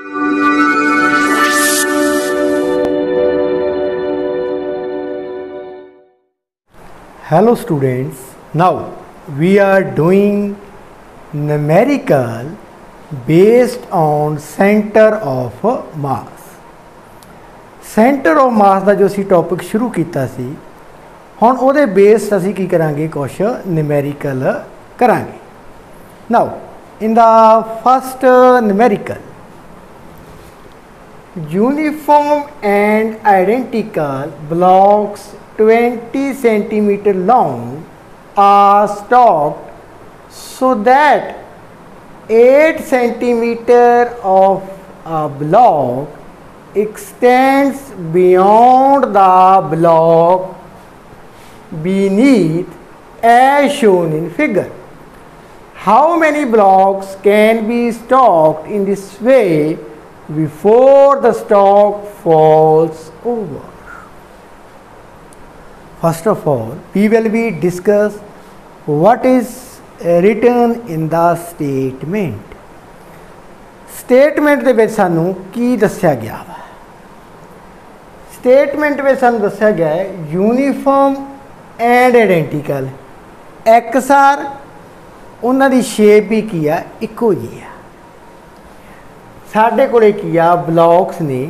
Hello students, now we are doing numerical based on center of mass. Center of mass ਦਾ ਜੋ ਅਸੀਂ topic ਸ਼ੁਰੂ ਕੀਤਾ ਸੀ, ਹੁਣ ਉਹਦੇ ਬੇਸ ਅਸੀਂ ਕੀ ਕਰਾਂਗੇ, ਕੁਛ numerical ਕਰਾਂਗੇ. Now in the first numerical, uniform and identical blocks 20 centimeter long are stocked so that 8 centimeter of a block extends beyond the block beneath as shown in figure. How many blocks can be stocked in this way before the stock falls over? First of all, we will be discuss what is written in the statement. Statement ਦੇ ਵਿੱਚ ਸਾਨੂੰ ਕੀ ਦੱਸਿਆ ਗਿਆ ਵਾ? Statement ਵਿੱਚ ਸਾਨੂੰ ਦੱਸਿਆ ਗਿਆ ਹੈ uniform and identical, ਇਕਸਾਰ, ਉਹਨਾਂ ਦੀ ਸ਼ੇਪ ਵੀ ਕੀ ਆ, ਇੱਕੋ ਜਿਹੀ ਆ. ਸਾਡੇ ਕੋਲੇ ਕੀ ਆ, ਬਲੌਕਸ ਨੇ.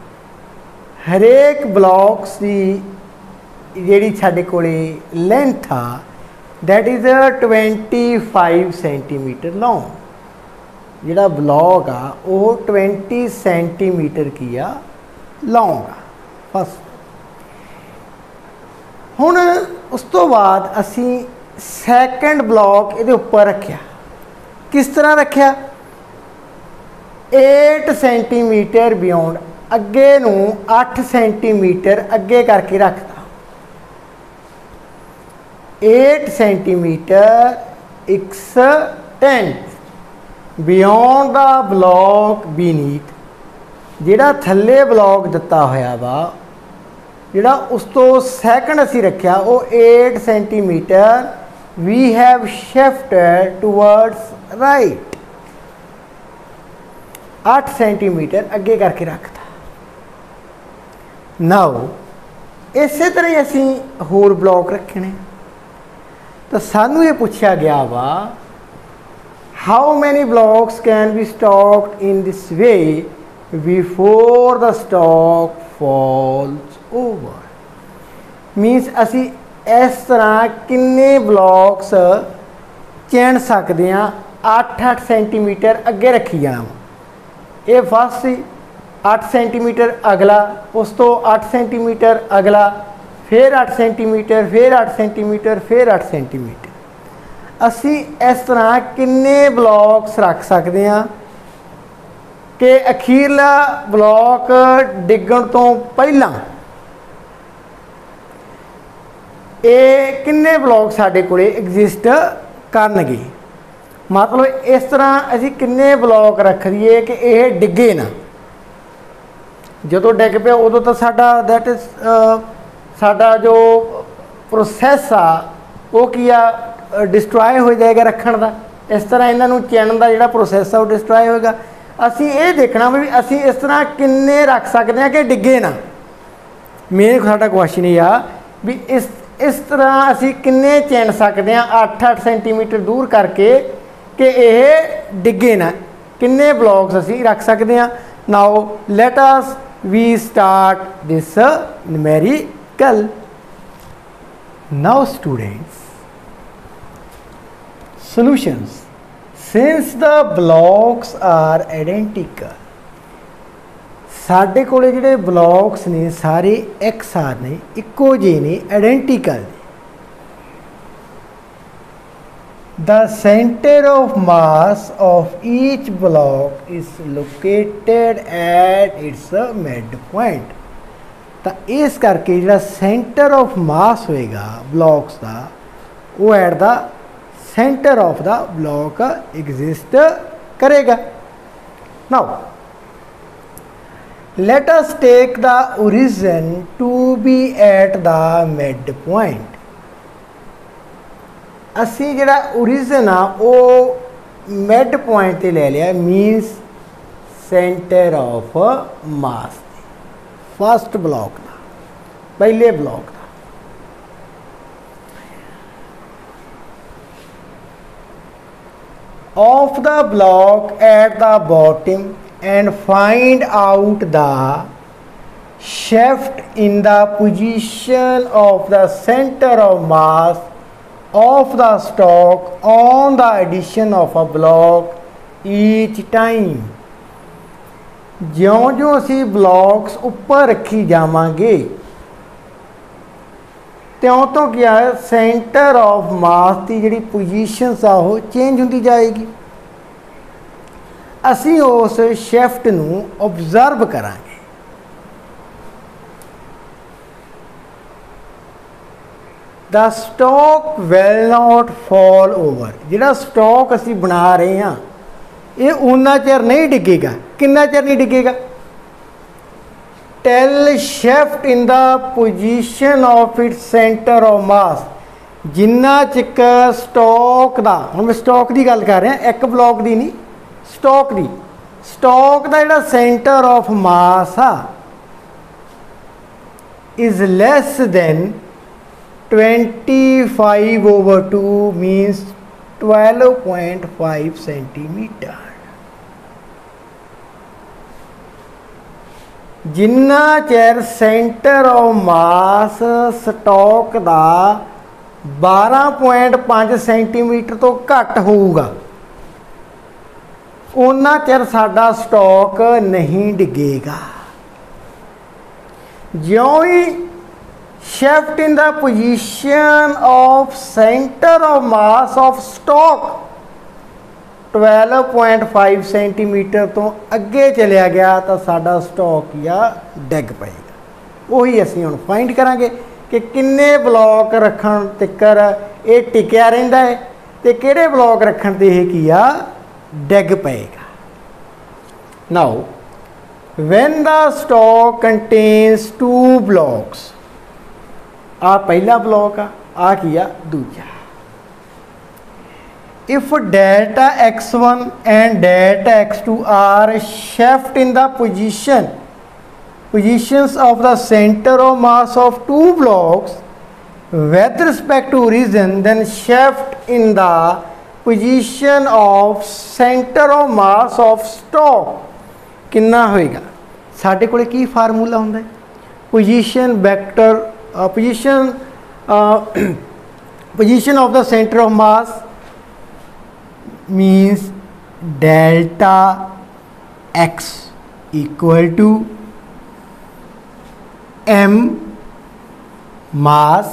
ਹਰੇਕ ਬਲੌਕਸ ਦੀ ਜਿਹੜੀ ਸਾਡੇ ਕੋਲੇ ਲੈਂਥ ਆ, that is 25 ਸੈਂਟੀਮੀਟਰ ਲੌਂਗ. ਜਿਹੜਾ ਬਲੌਕ ਆ ਉਹ 20 ਸੈਂਟੀਮੀਟਰ ਕੀ ਆ, ਲੌਂਗ ਆ. ਫਸਟ, ਹੁਣ ਉਸ ਤੋਂ ਬਾਅਦ ਅਸੀਂ ਸੈਕੰਡ ਬਲੌਕ ਇਹਦੇ ਉੱਪਰ ਰੱਖਿਆ. ਕਿਸ ਤਰ੍ਹਾਂ ਰੱਖਿਆ? 8 ਸੈਂਟੀਮੀਟਰ ਬਿਯੋਂਡ, ਅੱਗੇ ਨੂੰ 8 ਸੈਂਟੀਮੀਟਰ ਅੱਗੇ ਕਰਕੇ ਰੱਖਤਾ. 8 centimeter extends beyond the block beneath. ਜਿਹੜਾ ਥੱਲੇ ਬਲੌਕ ਦਿੱਤਾ ਹੋਇਆ ਵਾ, ਜਿਹੜਾ ਉਸ ਤੋਂ ਸੈਕੰਡ ਅਸੀਂ ਰੱਖਿਆ ਉਹ 8 centimetre we have shifted towards right. 8 centimetre ਅੱਗੇ ਕਰਕੇ ਰੱਖਤਾ. ਨਾਓ ਇਸੇ ਤਰ੍ਹਾਂ ਹੀ ਅਸੀਂ ਹੋਰ ਬਲੌਕ ਰੱਖਣੇ. ਤਾਂ ਸਾਨੂੰ ਇਹ ਪੁੱਛਿਆ ਗਿਆ ਵਾ, how many blocks can be stocked in this way before the stock falls over? Means ਅਸੀਂ ਇਸ ਤਰ੍ਹਾਂ ਕਿੰਨੇ ਬਲੌਕਸ ਚਿਣ ਸਕਦੇ ਹਾਂ. 8 ਸੈਂਟੀਮੀਟਰ ਅੱਗੇ ਰੱਖੀ ਜਾਣਾ ਵਾ. ਇਹ ਫਸਟ ਸੀ, 8 ਸੈਂਟੀਮੀਟਰ ਅਗਲਾ, ਉਸ ਤੋਂ 8 ਸੈਂਟੀਮੀਟਰ ਅਗਲਾ, फिर 8 सेंटीमीटर, फिर 8 सेंटीमीटर, फिर 8 सेंटीमीटर. असी इस तरह किन्ने ब्लॉक्स रख सकते हैं कि अखीरला ब्लॉक डिगण तो पहला ये किन्ने ब्लॉक साडे कोले एग्जिस्ट करनगे. मतलब इस तरह असी किन्ने ब्लॉक रख दईए कि यह डिगे ना. जो डिग पिया उदों तो साडा दैट इज साडा जो प्रोसैस आ वो की आ, डिस्ट्रॉय हो जाएगा रखण का. इस तरह इन्हों चिणन का जोड़ा प्रोसैस आ वो डिस्ट्रॉय होएगा. असी ये देखना भी असी इस तरह किन्ने रख सकते हैं कि डिगे ना. मेन साडा क्वेश्चन ये आ भी इस तरह असी किन्ने चिण सकते हैं 8 सेंटीमीटर दूर करके कि यह डिगे ना. किन्ने ब्लॉक्स असी रख सकते हैं. Now let us we start this numerical. Now students, solutions. Since the blocks are identical, साढ़े कोले जिहड़े blocks ने सारे एकसार ने, इक्को जे ने, identical ने. The center of mass of each block is located at its midpoint. तो इस करके जो सेंटर ऑफ मास होएगा ब्लॉक्स का वो at the centre of the block exist करेगा. Now let us take the origin to be at the midpoint. असी जिहड़ा origin आ वो मिड पॉइंट ते ले लिया. Minus centre of mass first block का पहले ब्लॉक का of the block at the bottom and find out the shift in the position of the center of mass of the stock on the addition of a block each time। ज्यों-ज्यों असी blocks ऊपर रखी जावांगे त्यों तो क्या है centre of मास की जी positions आ वो change होती जाएगी। असी उस शिफ्ट नूं ऑब्जर्व करांगे। The stock will not fall over. जिहड़ा स्टॉक असी बना रहे हैं ये उन्ना चिर नहीं डिगेगा। कितना चिर नहीं डिगेगा? Tell shift in the position of its centre of mass. जिन्ना चिक स्टॉक दा, हुण मैं स्टॉक की गल कर रहा, एक ब्लॉक की नहीं, स्टॉक की, स्टॉक का जिहड़ा सेंटर ऑफ मास आ is less than 25/2 minus 12.5 centimetre. जिन्ना चेर सेंटर ऑफ मास स्टॉक का 12.5 सेंटीमीटर तो घट होगा उन्ना चेर साडा स्टॉक नहीं डिगेगा। ज्यों ही shift in the position of centre of mass of stock 12.5 centimetre तो अगे चलिया गया तो साडा स्टॉक या डिग पेगा। वही असीं हुण फाइंड करांगे कि किन्ने ब्लॉक रखण तिकर ये टिकिया रहिंदा है ते किहड़े ब्लॉक रखण ते इह की आ डिग पेगा। Now when the stock contains 2 blocks, आ पहला ब्लॉक आ की आ दूजा। If delta x1 and delta x2 are shift in the positions of the center of mass of 2 blocks with respect to origin, then shift in the position of center of mass of stock कितना होएगा? साढ़े कोले की formula होंदा है? Position vector position of the centre of mass means delta x equal to m mass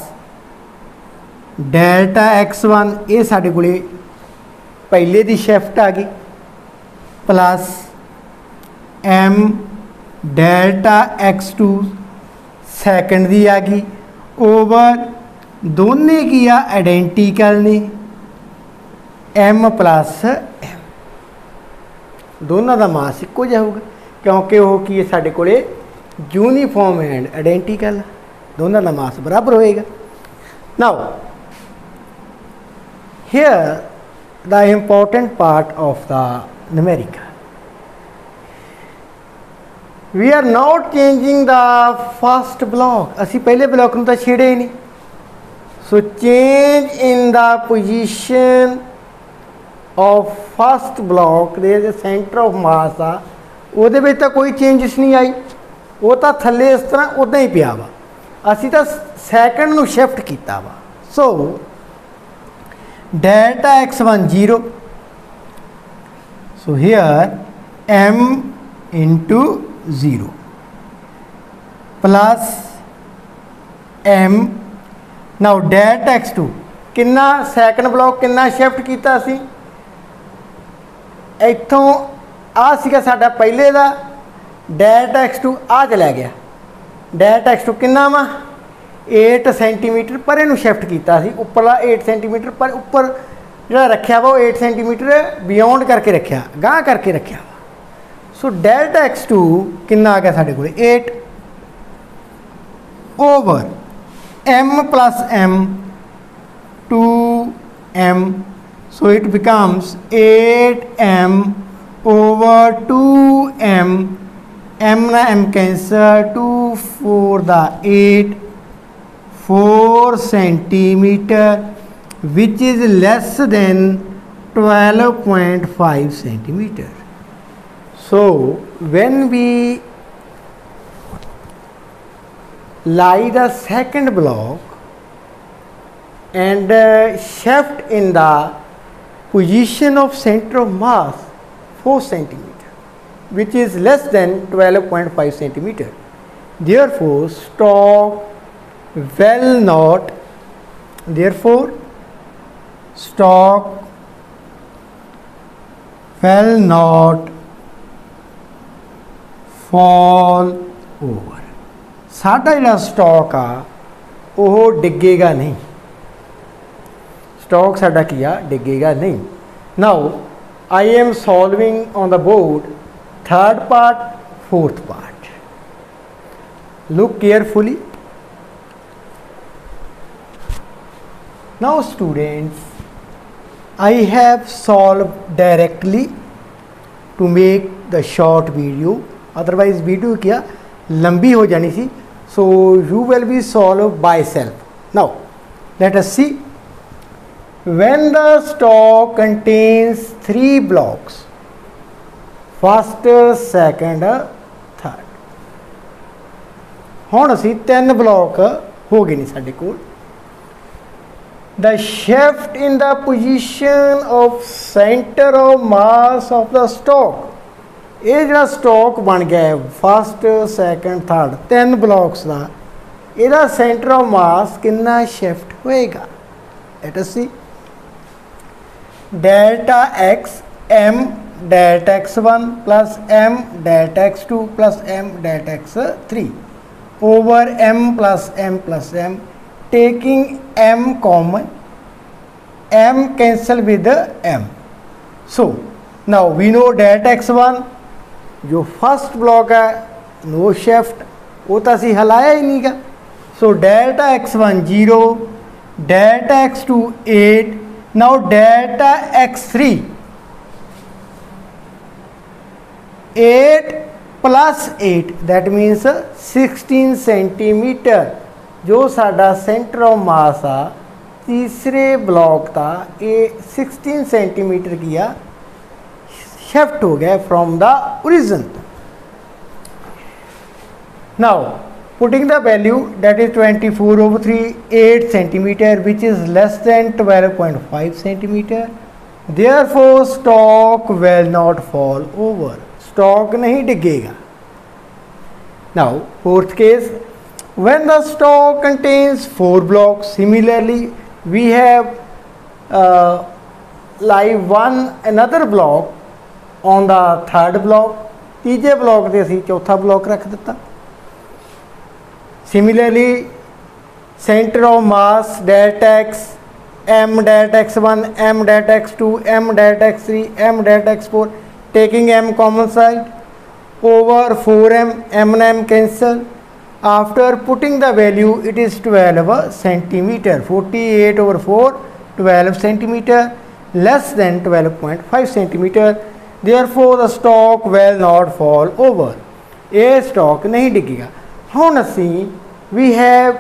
delta x1 ये साढ़े कोले पहले दी शिफ्ट आ गई plus m delta x2 second दी आ गई ओवर दोने की आ आइडेंटिकल ने m प्लस m दोनों का मास इक्को जिहा होगा क्योंकि वो की साढ़े कोले यूनीफॉर्म एंड आइडेंटिकल दोनों का मास बराबर होएगा। Now here the important part of the numerical, we are not changing the first block. असी पहले ब्लॉक में तो छेड़े ही नहीं। So change in the position of first block दे सेंटर ऑफ मास आ उहदे विच तां कोई चेंजिस नहीं आई, वो तो थले इस तरह उदा ही पिया वा। असी तो सैकंड नूं शिफ्ट किया वा। So delta x1 0, so here m into 0 plus m। Now delta x2 कितना सैकंड ब्लॉक कितना शिफ्ट किया सी इत्थों आ सीगा साडा पहले दा डेल्टा x2 आ चला गया। डेल्टा x2 कितना वा 8 सेंटीमीटर पर इनू शिफ्ट किया सी उपरला 8 सेंटीमीटर पर उपर जो रखा वा 8 सेंटीमीटर बियॉन्ड करके रखा गांह करके रखा वा। सो डेल्टा x2 कितना आ गया साडे कोल 8 over m plus m 2m, so it becomes 8m over 2m, m na m cancel, 2 4 the 8, 4 centimeter, which is less than 12.5 centimeter. So when we lie the second block and shift in the position of center of mass 4 centimeter, which is less than 12.5 centimeter. Therefore, stock will not fall over. साडा जिहड़ा stock आ वो डिगेगा नहीं, stock साडा की आ डिगेगा नहीं. Now I am solving on the board third part, fourth part. Look carefully. Now students, I have solved directly to make the short video, otherwise video क्या लंबी हो जानी सी. So you will be solved by self. Now let us see. When the stock contains 3 blocks, first, second, third. हुण असी 3 block हो गए नहीं साडे कोल. The shift in the position of center of mass of the stock. ये जो stock बन गया है फर्स्ट सैकेंड थर्ड 3 ब्लॉक्स का, यदा सेंटर ऑफ मास कितना शिफ्ट होएगा. Let us see. Delta x m delta x1 plus m delta x2 plus m delta x3 over m plus m taking m common, m cancel with the m. So now we know delta x1 जो first block है no shift, वो तो असी हिलाया ही नहीं गा. So delta x1 0, delta x2 8, now delta x3 8 plus 8 that means 16 centimetre. जो साडा सेंटर ऑफ मास आ तीसरे ब्लॉक का ये 16 सेंटीमीटर किया शिफ्ट हो गया from the origin. Now putting the value that is 24 over 3 8 centimetre which is less than 12.5 centimetre. Therefore stock will not fall over. Stock नहीं डिगेगा. Now fourth case. When the stock contains 4 blocks, similarly we have like another block on the third block. तीजे block से असी चौथा block रख दिता. Similarly center of mass delta x, m delta x1, m delta x2, m delta x3, m delta x4 taking m common side over 4m, m and m cancel. After putting the value it is 12 centimeter. 48 over 4 12 centimeter less than 12.5 centimeter. Therefore the stock will not fall over. ये stock नहीं डिगेगा. हुण असी we have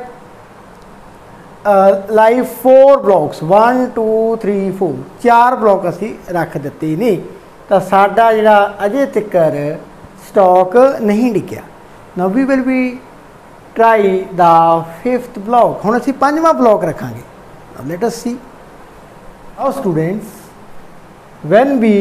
like 4 blocks 1 2 3 4 4 block असी रख दिते नहीं तो साडा जिहड़ा अजे तकर स्टॉक नहीं डिगया. Now we will be try the 5th block. हुण असी 5वां ब्लॉक रखांगे. Now let us see. Now students, when we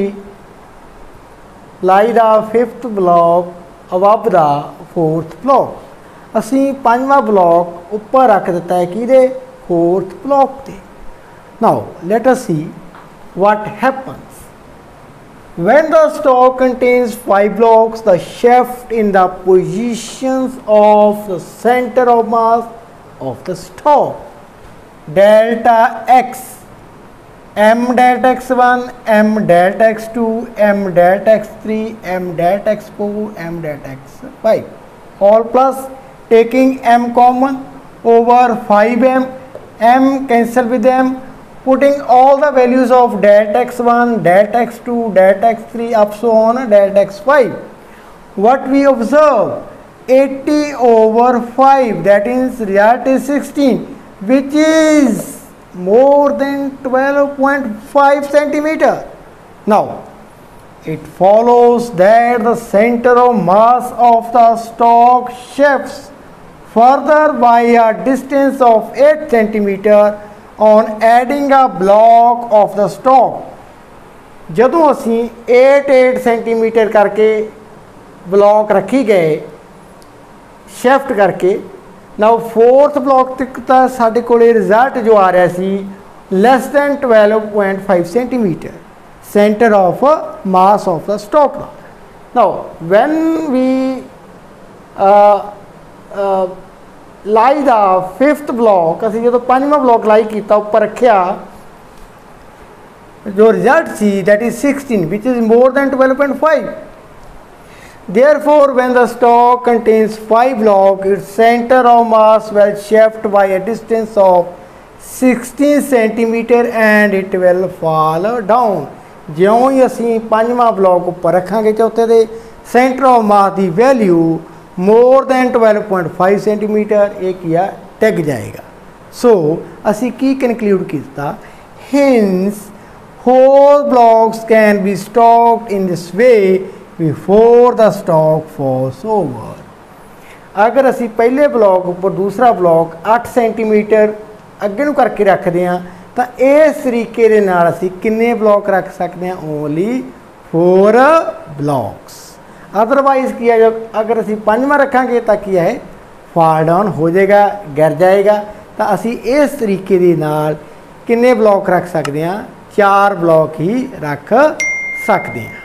lie the 5th block above the 4th block, असी 5वां ब्लॉक ऊपर रख दिता है कि 4th ब्लॉक ते. Now let us see what happens. When the stock contains 5 blocks, the shift in the positions of the center of mass of the stock delta x, m delta x1, m delta x2, m delta x3, m delta x4, m delta x5 all plus taking m common over 5m, m cancel with m putting all the values of det x1, det x2, det x3 up so on det x5. What we observe? 80 over 5, that is result is 16, which is more than 12.5 centimeter. Now, it follows that the center of mass of the stalk shifts further by a distance of 8 centimeter on adding a block of the stalk. जदों असी 8 centimetre करके block रखी गए shift करके, now fourth block तक तो साढ़े को रिजल्ट जो आ रहा सी less than 12.5 centimeter center of mass of the stalk. Now when we lie the fifth block, असी जो पंजवां ब्लॉक लाई किया ऊपर रखा, जो रिजल्ट सी that is 16, which is more than 12.5. Therefore, when the stalk contains 5 blocks, its center of mass will shift by a distance of 16 centimeter and it will fall down. ज्यों ही असी पंजवां block उपर रखांगे चौथे दे centre of मास की value more than 12.5 centimetre एक या टिक जाएगा. सो असी की कनक्लूड किया, hence whole blocks can be stocked in this way before the stock falls over. अगर असी पहले ब्लॉक उपर दूसरा ब्लॉक 8 सेंटीमीटर अगे नूं करके रखते हैं तो इस तरीके दे नाल असी किन्ने ब्लॉक रख सकते हैं? Only 4 blocks. अदरवाइज किया जो अगर असी पंजवां रखांगे तो किया है फॉल डाउन हो जाएगा, गिर जाएगा. तो असी इस तरीके दे नाल किन्ने ब्लॉक रख सकते हैं? 4 ब्लॉक ही रख सकते हैं.